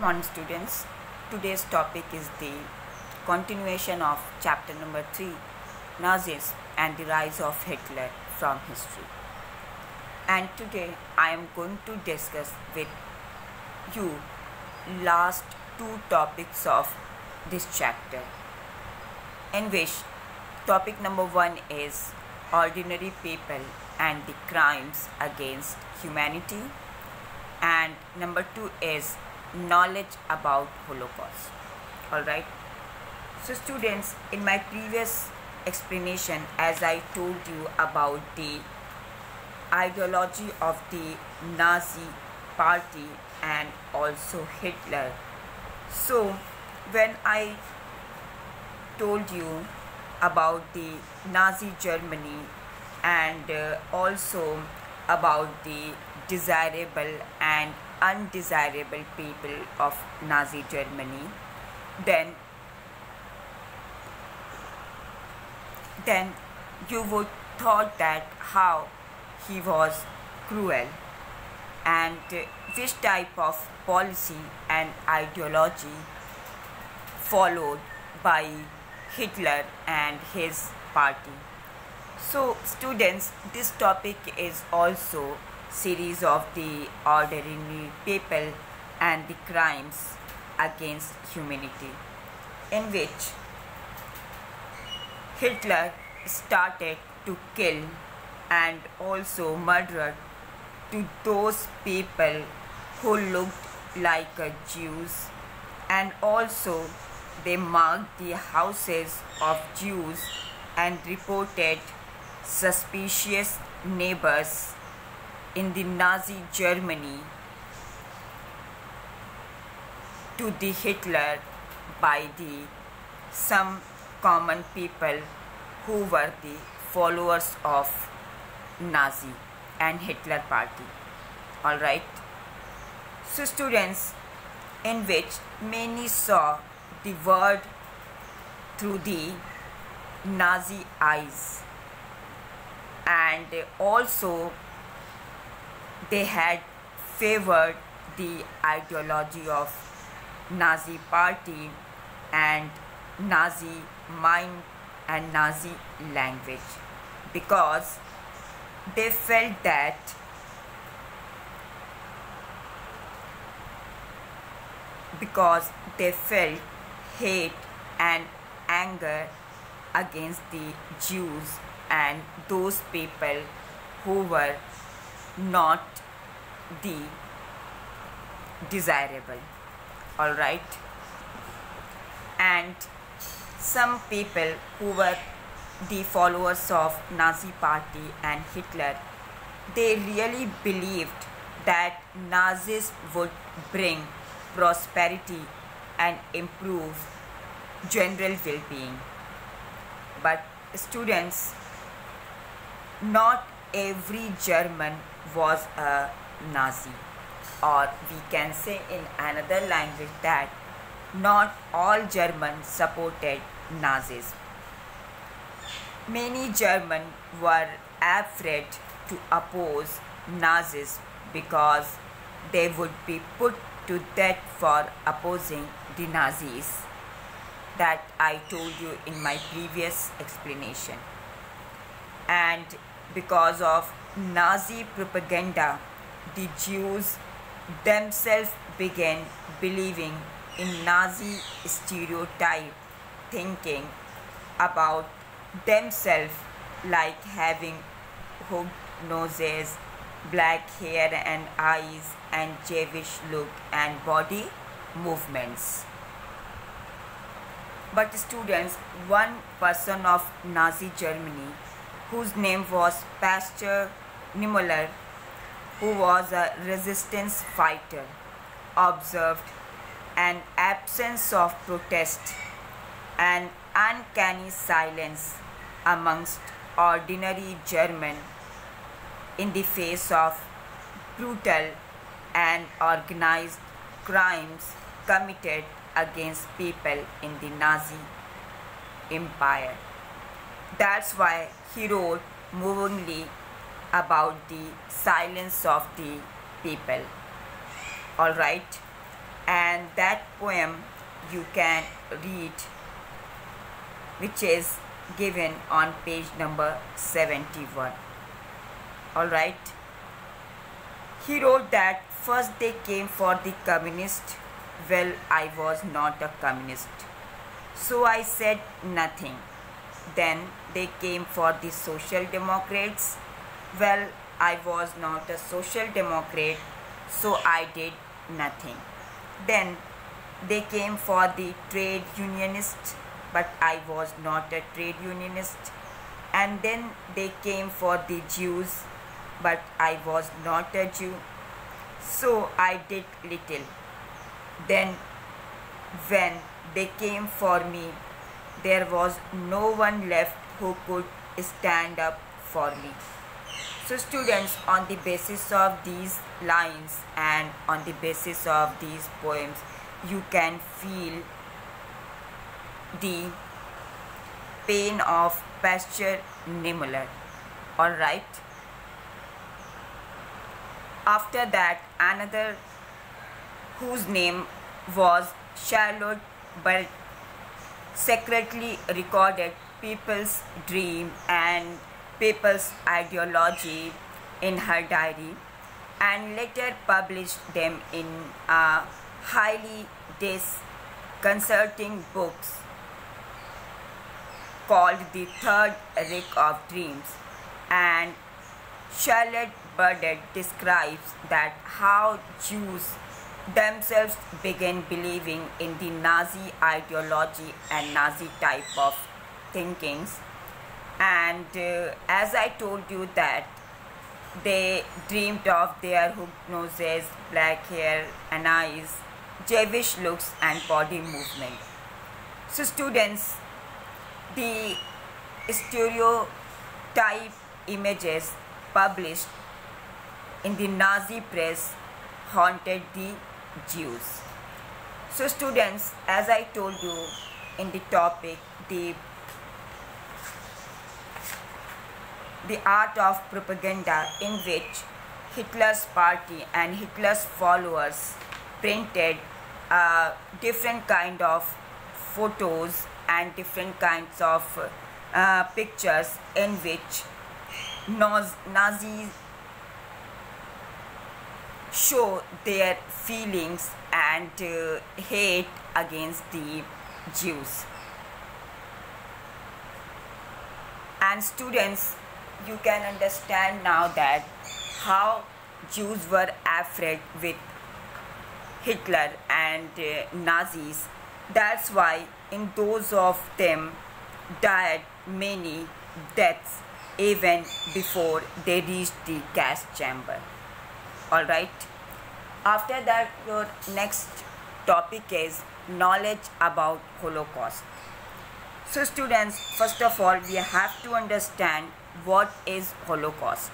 Morning students, today's topic is the continuation of chapter number 3, Nazis and the rise of Hitler from history. And today I am going to discuss with you last two topics of this chapter, in which topic number 1 is ordinary people and the crimes against humanity, and number 2 is knowledge about Holocaust. Alright, so students, in my previous explanation, as I told you about the ideology of the Nazi party and also Hitler, so when I told you about the Nazi Germany and also about the desirable and undesirable people of Nazi Germany, then you would thought that how he was cruel and which type of policy and ideology followed by Hitler and his party. So students, this topic is also series of the ordinary people and the crimes against humanity, in which Hitler started to kill and also murder to those people who looked like Jews, and also they marked the houses of Jews and reported suspicious neighbors in the Nazi Germany to the Hitler by the some common people who were the followers of Nazi and Hitler party. Alright, so students, in which many saw the world through the Nazi eyes, and also they had favored the ideology of Nazi party and Nazi mind and Nazi language, because they felt that hate and anger against the Jews and those people who were not the desirable. Alright, and some people who were the followers of Nazi party and Hitler, they really believed that Nazis would bring prosperity and improve general well-being. But students, not every German was a Nazi, or we can say in another language that not all Germans supported Nazis. Many Germans were afraid to oppose Nazis because they would be put to death for opposing the Nazis, that I told you in my previous explanation. And because of Nazi propaganda, the Jews themselves began believing in Nazi stereotype thinking about themselves, like having hooked noses, black hair and eyes, and Jewish look and body movements. But students, one person of Nazi Germany, whose name was Pastor Niemöller, who was a resistance fighter, observed an absence of protest and uncanny silence amongst ordinary Germans in the face of brutal and organized crimes committed against people in the Nazi Empire. That's why he wrote movingly about the silence of the people. Alright, and that poem you can read, which is given on page number 71. Alright. He wrote that first they came for the communist. Well, I was not a communist, so I said nothing. Then they came for the social democrats. Well, I was not a social democrat, so I did nothing. Then they came for the trade unionists, but I was not a trade unionist. And then they came for the Jews, but I was not a Jew, so I did little. Then when they came for me, there was no one left who could stand up for me. So students, on the basis of these lines and on the basis of these poems, you can feel the pain of Pastor Niemöller. Alright. After that, another whose name was Charlotte Burt secretly recorded people's dream and people's ideology in her diary and later published them in a highly disconcerting books called The Third Reich of Dreams. And Charlotte Burt describes that how Jews themselves began believing in the Nazi ideology and Nazi type of thinkings. And as I told you that they dreamed of their hooked noses, black hair and eyes, Jewish looks and body movement. So students, the stereotype images published in the Nazi press haunted the Jews. So students, as I told you in the topic, the art of propaganda, in which Hitler's party and Hitler's followers printed different kind of photos and different kinds of pictures in which Nazis show their feelings and hate against the Jews. And students, you can understand now that how Jews were afraid with Hitler and Nazis. That's why in those of them died many deaths even before they reached the gas chamber. Alright. After that, your next topic is knowledge about Holocaust. So students, first of all, we have to understand what is Holocaust.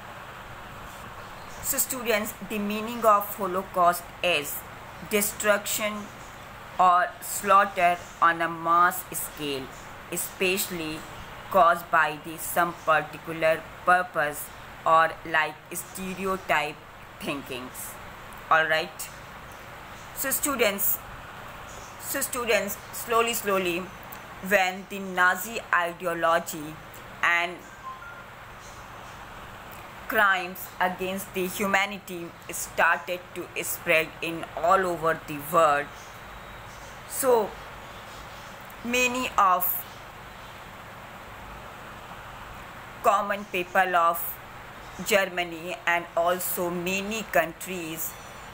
So students, the meaning of Holocaust is destruction or slaughter on a mass scale, especially caused by some particular purpose or like stereotype thinkings. Alright. So students, slowly, when the Nazi ideology and crimes against the humanity started to spread in all over the world, so many of common people of Germany and also many countries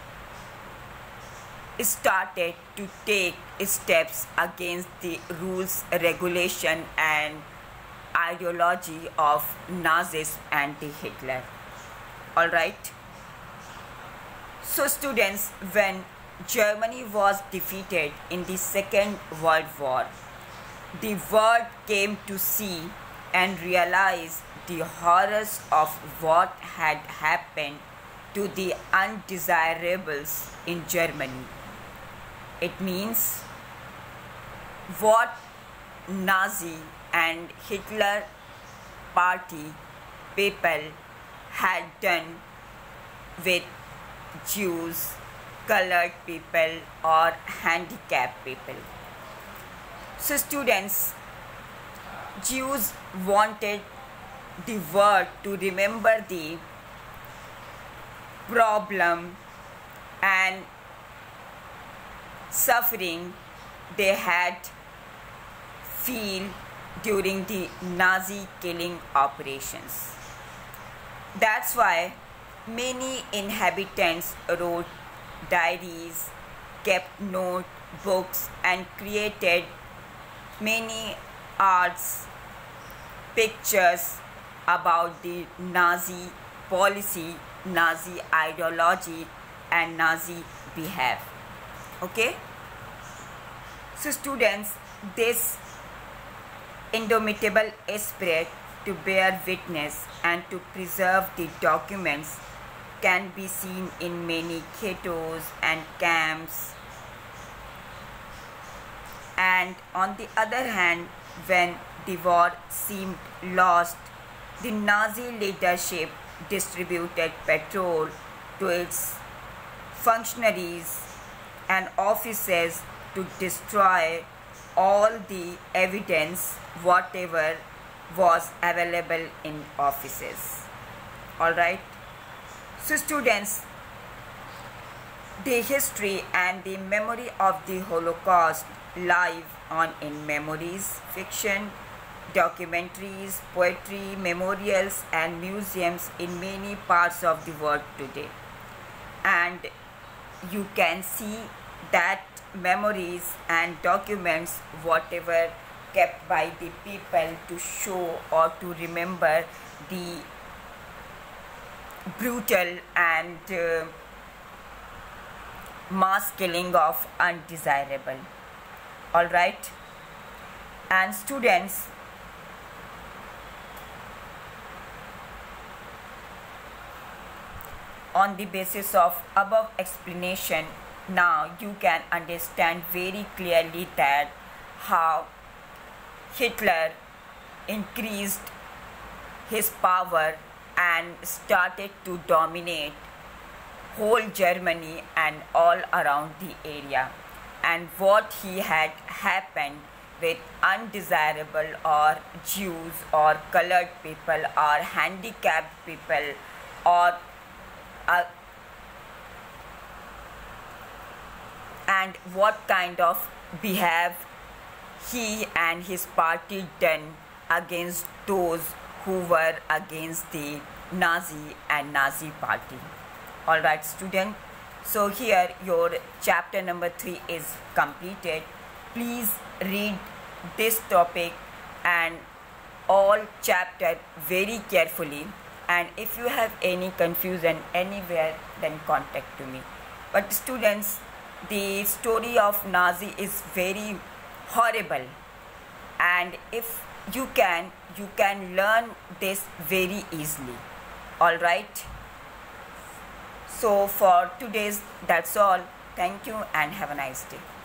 started to take steps against the rules, regulation and ideology of Nazis and the Hitler. Alright. So students, when Germany was defeated in the Second World War, the world came to see and realize the horrors of what had happened to the undesirables in Germany. It means what Nazi and Hitler party people had done with Jews, colored people or handicapped people. So students, Jews wanted the world to remember the problem and suffering they had feel during the Nazi killing operations. That's why many inhabitants wrote diaries, kept notebooks, and created many arts, pictures about the Nazi policy, Nazi ideology, and Nazi behavior. Okay? So students, this indomitable spirit to bear witness and to preserve the documents can be seen in many ghettos and camps. And on the other hand, when the war seemed lost, the Nazi leadership distributed petrol to its functionaries and officers to destroy all the evidence, whatever was available in offices. Alright? So students, the history and the memory of the Holocaust live on in memories, fiction, documentaries, poetry, memorials, and museums in many parts of the world today. And you can see that memories and documents, whatever kept by the people to show or to remember the brutal and mass killing of undesirable. Alright? And students, on the basis of above explanation, now you can understand very clearly that how Hitler increased his power and started to dominate whole Germany and all around the area, and what he had happened with undesirable or Jews or colored people or handicapped people or and what kind of behavior he and his party done against those who were against the Nazi and Nazi party. Alright student, so here your chapter number 3 is completed. Please read this topic and all chapter very carefully, and if you have any confusion anywhere, then contact to me. But students, the story of Nazi is very horrible, and if you can learn this very easily. Alright, so for today's that's all. Thank you and have a nice day.